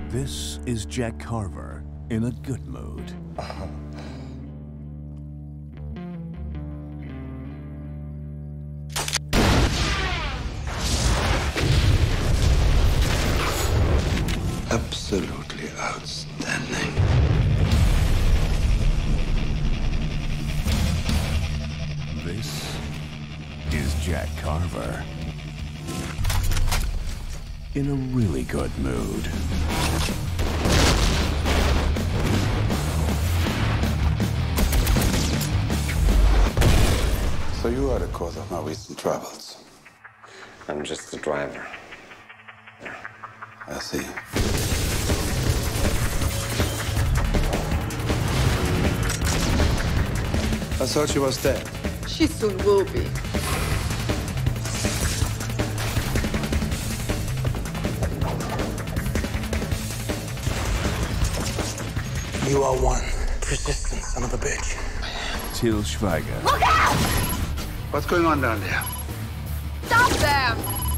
This is Jack Carver in a good mood. Absolutely outstanding. This is Jack Carver in a really good mood. So you are the cause of my recent troubles. I'm just the driver. I see. I thought she was dead. She soon will be. You are one persistent son of a bitch. Til Schweiger. Look out! What's going on down there? Stop them!